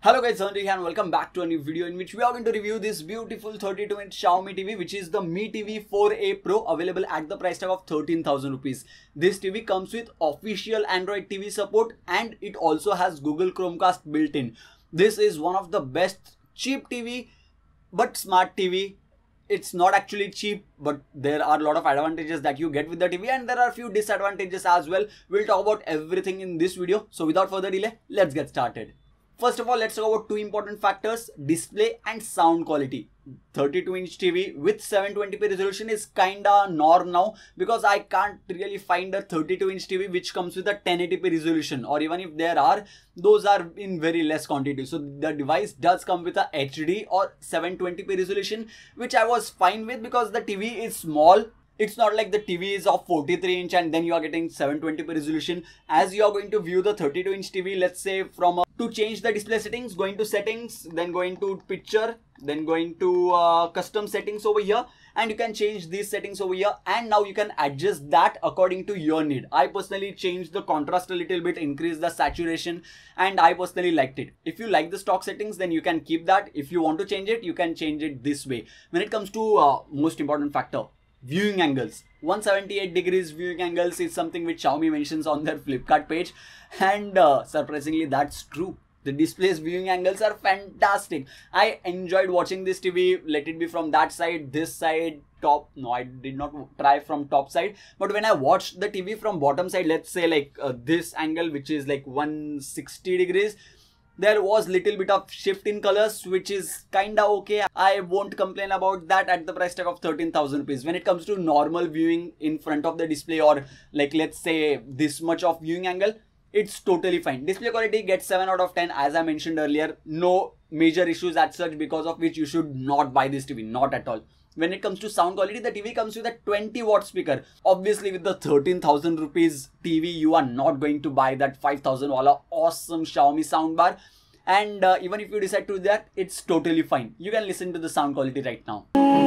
Hello guys, Sanjay here and welcome back to a new video in which we are going to review this beautiful 32-inch Xiaomi TV, which is the Mi TV 4a Pro, available at the price tag of 13,000 rupees. This TV comes with official Android TV support and it also has Google Chromecast built in. This is one of the best cheap TV but smart TV. It's not actually cheap, but there are a lot of advantages that you get with the TV and there are a few disadvantages as well. We'll talk about everything in this video. So without further delay, let's get started. First of all, let's talk about two important factors: display and sound quality. 32-inch TV with 720p resolution is kinda norm now, because I can't really find a 32-inch TV which comes with a 1080p resolution, or even if there are, those are in very less quantity. So the device does come with a HD or 720p resolution, which I was fine with because the TV is small. It's not like the TV is of 43-inch and then you are getting 720p resolution. As you are going to view the 32-inch TV, let's say from to change the display settings, going to settings, then going to picture, then going to custom settings over here, and you can change these settings over here, and now you can adjust that according to your need. I personally changed the contrast a little bit, increased the saturation, and I personally liked it. If you like the stock settings, then you can keep that. If you want to change it, you can change it this way. When it comes to most important factor, viewing angles. 178 degrees viewing angles is something which Xiaomi mentions on their Flipkart page, and surprisingly that's true. The display's viewing angles are fantastic. I enjoyed watching this TV, let it be from that side, this side, top. No, I did not try from top side, but when I watched the TV from bottom side, let's say like this angle, which is like 160 degrees, there was little bit of shift in colors, which is kinda okay. I won't complain about that at the price tag of 13,000 rupees. When it comes to normal viewing in front of the display, or like let's say this much of viewing angle, it's totally fine. Display quality gets 7 out of 10, as I mentioned earlier. No major issues as such, because of which you should not buy this TV, not at all. When it comes to sound quality, the TV comes with a 20-watt speaker. Obviously, with the 13,000 rupees TV, you are not going to buy that 5,000 wala awesome Xiaomi soundbar. And even if you decide to do that, it's totally fine. You can listen to the sound quality right now.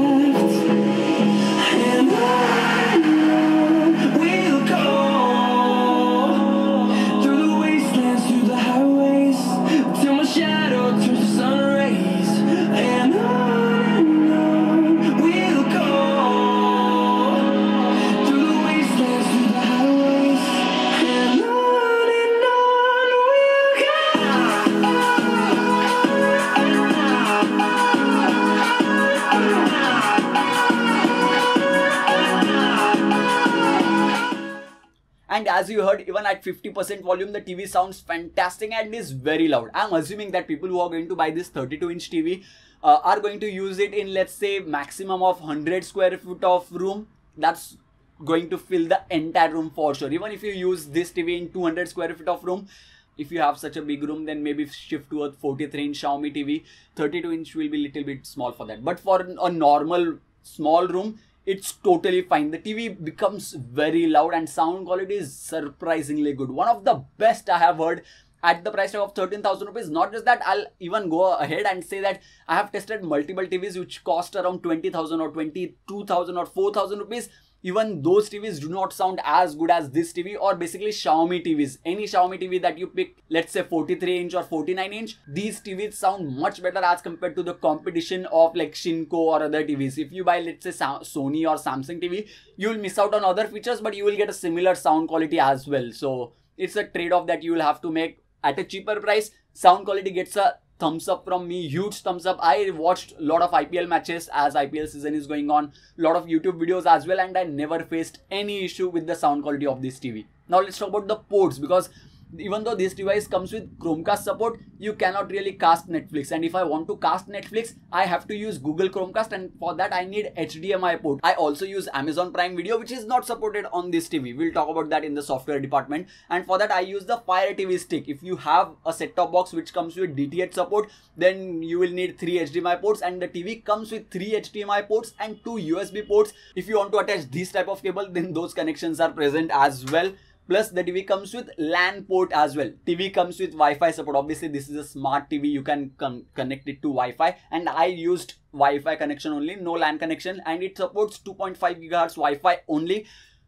And as you heard, even at 50% volume, the TV sounds fantastic and is very loud. I'm assuming that people who are going to buy this 32-inch TV are going to use it in, let's say, maximum of 100 square feet of room. That's going to fill the entire room for sure. Even if you use this TV in 200 square feet of room, if you have such a big room, then maybe shift to a 43-inch Xiaomi TV. 32-inch will be a little bit small for that. But for a normal small room, it's totally fine. The TV becomes very loud and sound quality is surprisingly good. One of the best I have heard at the price tag of 13,000 rupees. Not just that, I'll even go ahead and say that I have tested multiple TVs which cost around 20,000 or 22,000 or 4,000 rupees. Even those TVs do not sound as good as this TV, or basically Xiaomi TVs. Any Xiaomi TV that you pick, let's say 43-inch or 49-inch, these TVs sound much better as compared to the competition of like Shinko or other TVs. If you buy, let's say Sony or Samsung TV, you will miss out on other features, but you will get a similar sound quality as well. So it's a trade-off that you will have to make. At a cheaper price, sound quality gets a thumbs up from me, huge thumbs up. I watched a lot of IPL matches as IPL season is going on, a lot of YouTube videos as well, and I never faced any issue with the sound quality of this TV. Now let's talk about the ports, because even though this device comes with Chromecast support, you cannot really cast Netflix. And if I want to cast Netflix, I have to use Google Chromecast, and for that I need HDMI port. I also use Amazon Prime Video, which is not supported on this TV. We'll talk about that in the software department. And for that I use the Fire TV stick. If you have a set-top box which comes with DTH support, then you will need 3 HDMI ports, and the TV comes with 3 HDMI ports and 2 USB ports. If you want to attach this type of cable, then those connections are present as well. Plus the TV comes with LAN port as well. TV comes with Wi-Fi support. Obviously this is a smart TV, you can connect it to Wi-Fi, and I used Wi-Fi connection only, no LAN connection, and it supports 2.5 GHz Wi-Fi only.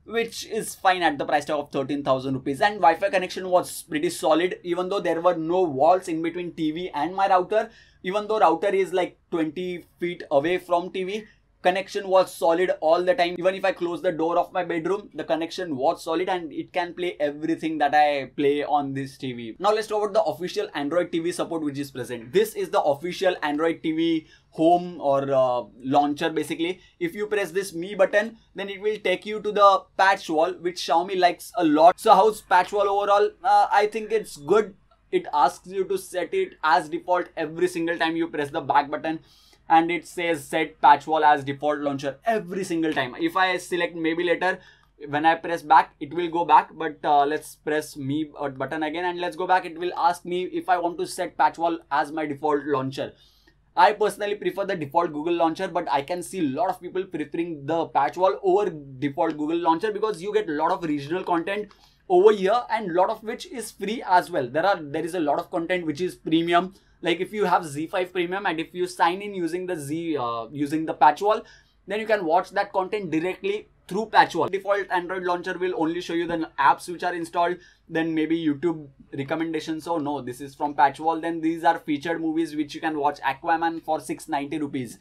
which is fine at the price tag of 13,000 rupees. And Wi-Fi connection was pretty solid, even though there were no walls in between TV and my router. Even though router is like 20 feet away from TV, connection was solid all the time. Even if I close the door of my bedroom, the connection was solid and it can play everything that I play on this TV. Now let's talk about the official Android TV support which is present. This is the official Android TV home or launcher basically. If you press this Me button, then it will take you to the patch wall, which Xiaomi likes a lot. So how's patch wall overall? I think it's good. It asks you to set it as default every single time you press the back button, and it says set patch wall as default launcher every single time. If I select maybe later, when I press back, it will go back. But let's press Me button again and let's go back. It will ask me if I want to set patch wall as my default launcher. I personally prefer the default Google launcher, but I can see a lot of people preferring the patch wall over default Google launcher because you get a lot of regional content over here, and a lot of which is free as well. There is a lot of content which is premium. Like if you have ZEE5 Premium and if you sign in using the using the patch wall, then you can watch that content directly through patch wall. Default Android launcher will only show you the apps which are installed, then maybe YouTube recommendations. So no, this is from patch wall. Then these are featured movies which you can watch. Aquaman for 690 rupees.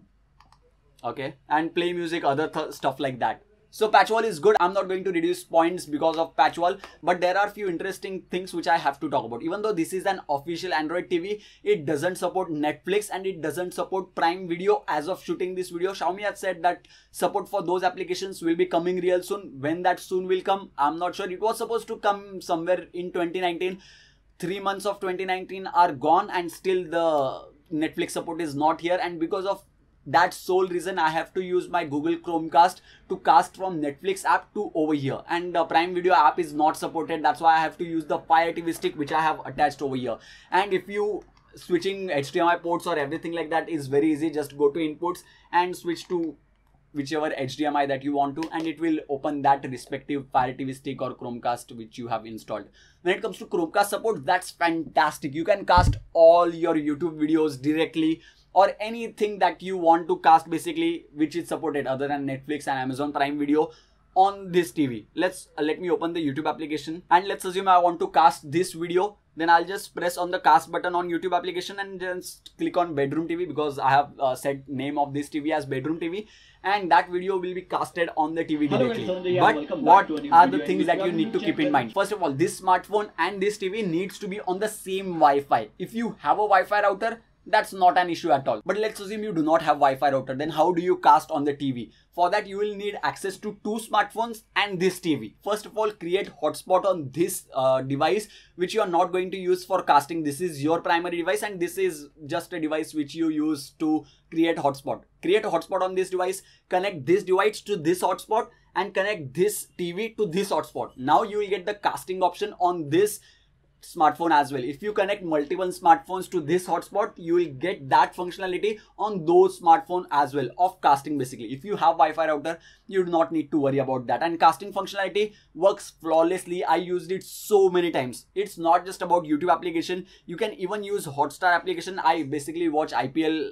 Okay, and play music, other stuff like that. So patch wall is good. I'm not going to reduce points because of patch wall, but there are few interesting things which I have to talk about. Even though this is an official Android TV, it doesn't support Netflix and it doesn't support Prime Video as of shooting this video. Xiaomi has said that support for those applications will be coming real soon. When that soon will come, I'm not sure. It was supposed to come somewhere in 2019. 3 months of 2019 are gone and still the Netflix support is not here, and because of that sole reason I have to use my Google Chromecast to cast from Netflix app to over here, and the Prime Video app is not supported. That's why I have to use the Fire TV stick which I have attached over here. And if you switching HDMI ports or everything like that is very easy. Just go to inputs and switch to whichever HDMI that you want to, and it will open that respective Fire TV stick or Chromecast which you have installed. When it comes to Chromecast support, that's fantastic. You can cast all your YouTube videos directly, or anything that you want to cast basically, which is supported other than Netflix and Amazon Prime Video on this TV. Let me open the YouTube application, and let's assume I want to cast this video. Then I'll just press on the cast button on YouTube application and just click on Bedroom TV, because I have set name of this TV as Bedroom TV, and that video will be casted on the TV directly. But what are the things that you need to keep in mind? First of all, this smartphone and this TV needs to be on the same Wi-Fi. If you have a Wi-Fi router, that's not an issue at all. But let's assume you do not have Wi-Fi router, then how do you cast on the TV? For that, you will need access to 2 smartphones and this TV. First of all, create hotspot on this device, which you are not going to use for casting. This is your primary device, and this is just a device which you use to create hotspot. Create a hotspot on this device, connect this device to this hotspot, and connect this TV to this hotspot. Now you will get the casting option on this smartphone as well. If you connect multiple smartphones to this hotspot, you will get that functionality on those smartphones as well of casting basically. If you have Wi-Fi router, you do not need to worry about that, and casting functionality works flawlessly. I used it so many times. It's not just about YouTube application, you can even use Hotstar application. I basically watch IPL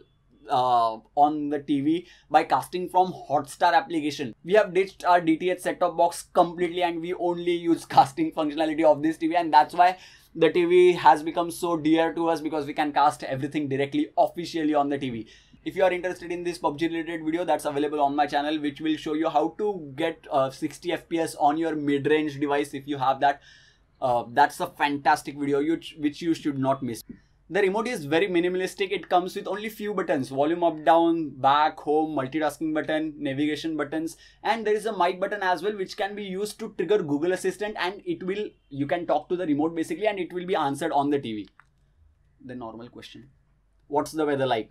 on the TV by casting from Hotstar application. We have ditched our DTH set-top box completely and we only use casting functionality of this TV, and that's why the TV has become so dear to us, because we can cast everything directly officially on the TV. If you are interested in this PUBG related video, that's available on my channel, which will show you how to get 60 FPS on your mid-range device if you have that. That's a fantastic video which you should not miss. The remote is very minimalistic. It comes with only few buttons: volume up, down, back, home, multitasking button, navigation buttons, and there is a mic button as well, which can be used to trigger Google Assistant, and you can talk to the remote basically, and it will be answered on the TV. The normal question: what's the weather like?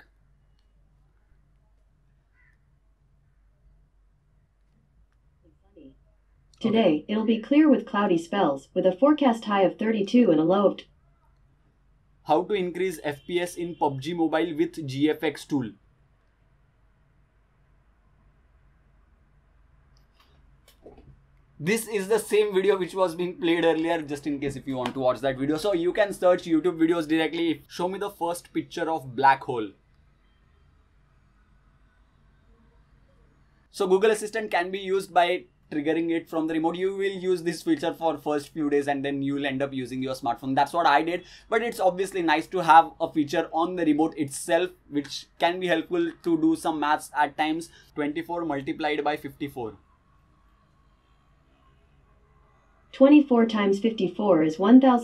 Today, it'll be clear with cloudy spells, with a forecast high of 32 and a low of... How to increase FPS in PUBG Mobile with GFX tool. This is the same video which was being played earlier, just in case if you want to watch that video. So you can search YouTube videos directly. Show me the first picture of black hole. So Google Assistant can be used by triggering it from the remote, you will use this feature for first few days and then you will end up using your smartphone. That's what I did, but it's obviously nice to have a feature on the remote itself which can be helpful to do some maths at times. 24 multiplied by 54. 24 times 54 is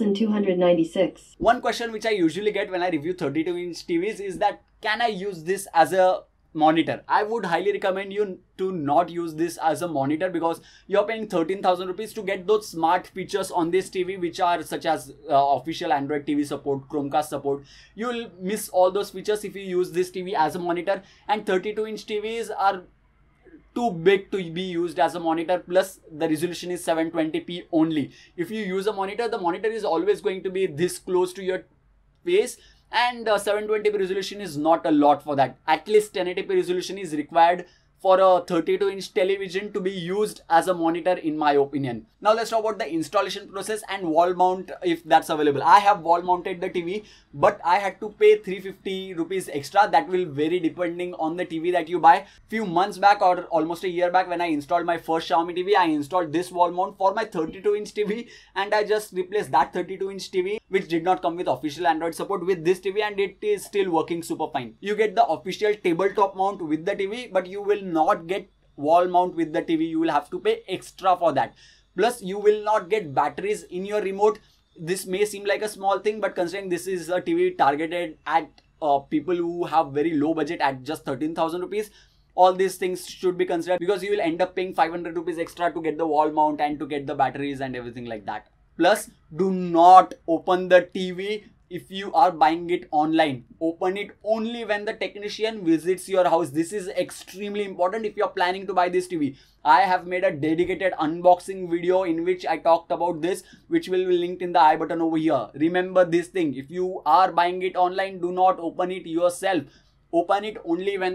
1296. One question which I usually get when I review 32-inch TVs is that can I use this as a monitor? I would highly recommend you to not use this as a monitor because you're paying 13,000 rupees to get those smart features on this TV which are such as official Android TV support, Chromecast support. You'll miss all those features if you use this TV as a monitor, and 32-inch TVs are too big to be used as a monitor, plus the resolution is 720p only. If you use a monitor, the monitor is always going to be this close to your face, and 720p resolution is not a lot for that. At least 1080p resolution is required for a 32-inch television to be used as a monitor, in my opinion. Now let's talk about the installation process and wall mount, if that's available. I have wall mounted the TV, but I had to pay 350 rupees extra. That will vary depending on the TV that you buy. Few months back or almost a year back, when I installed my first Xiaomi TV, I installed this wall mount for my 32-inch TV, and I just replaced that 32-inch TV which did not come with official Android support with this TV, and it is still working super fine. You get the official tabletop mount with the TV, but you will not get wall mount with the TV. You will have to pay extra for that. Plus you will not get batteries in your remote. This may seem like a small thing, but considering this is a TV targeted at people who have very low budget at just 13,000 rupees, all these things should be considered, because you will end up paying 500 rupees extra to get the wall mount and to get the batteries and everything like that. Plus, do not open the TV if you are buying it online. Open it only when the technician visits your house. This is extremely important if you are planning to buy this TV. I have made a dedicated unboxing video in which I talked about this, which will be linked in the I button over here. Remember this thing: if you are buying it online, do not open it yourself. Open it only when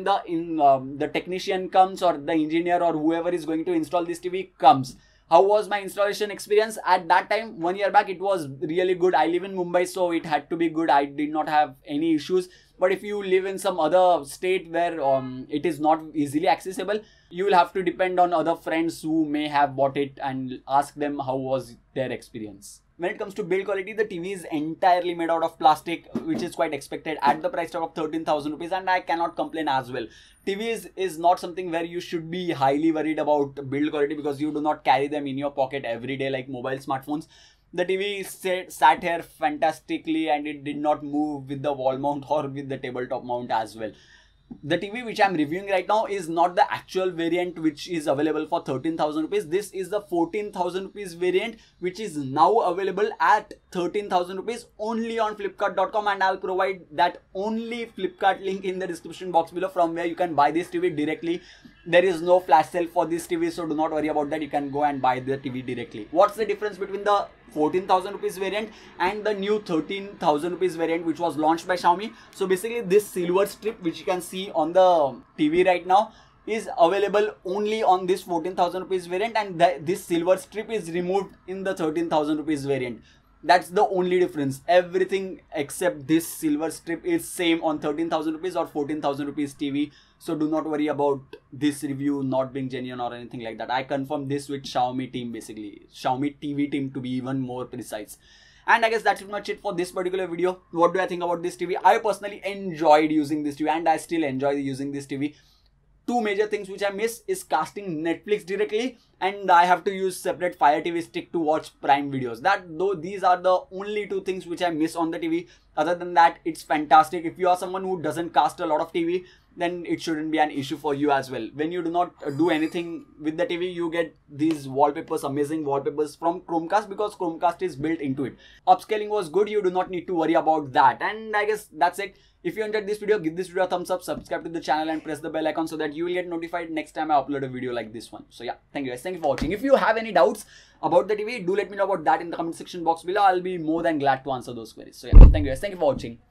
the technician comes, or the engineer or whoever is going to install this TV comes. How was my installation experience? At that time, 1 year back, it was really good. I live in Mumbai, so it had to be good. I did not have any issues. But if you live in some other state where it is not easily accessible, you will have to depend on other friends who may have bought it and ask them how was their experience. When it comes to build quality, the TV is entirely made out of plastic, which is quite expected at the price tag of 13,000 rupees, and I cannot complain as well. TV is not something where you should be highly worried about build quality, because you do not carry them in your pocket every day like mobile smartphones. The TV sat here fantastically, and it did not move with the wall mount or with the tabletop mount as well. The TV which I am reviewing right now is not the actual variant which is available for 13,000 rupees. This is the 14,000 rupees variant which is now available at 13,000 rupees only on Flipkart.com, and I'll provide that only Flipkart link in the description box below, from where you can buy this TV directly. There is no flash sale for this TV, so do not worry about that. You can go and buy the TV directly. What's the difference between the 14,000 rupees variant and the new 13,000 rupees variant which was launched by Xiaomi? So basically, this silver strip which you can see on the TV right now is available only on this 14,000 rupees variant, and this silver strip is removed in the 13,000 rupees variant. That's the only difference. Everything except this silver strip is same on 13,000 rupees or 14,000 rupees TV. So do not worry about this review not being genuine or anything like that. I confirmed this with Xiaomi team, basically Xiaomi TV team to be even more precise. And I guess that's pretty much it for this particular video. What do I think about this TV? I personally enjoyed using this TV, and I still enjoy using this TV. Two major things which I miss is casting Netflix directly, and I have to use separate Fire TV stick to watch Prime videos. These are the only two things which I miss on the TV. Other than that, it's fantastic. If you are someone who doesn't cast a lot of TV, then it shouldn't be an issue for you as well. When you do not do anything with the TV, you get these wallpapers, amazing wallpapers from Chromecast, because Chromecast is built into it. Upscaling was good. You do not need to worry about that. And I guess that's it. If you enjoyed this video, give this video a thumbs up, subscribe to the channel and press the bell icon so that you will get notified next time I upload a video like this one. So yeah, thank you guys. Thank you for watching. If you have any doubts about the TV, do let me know about that in the comment section box below. I'll be more than glad to answer those queries. So yeah, thank you guys. Thank you for watching.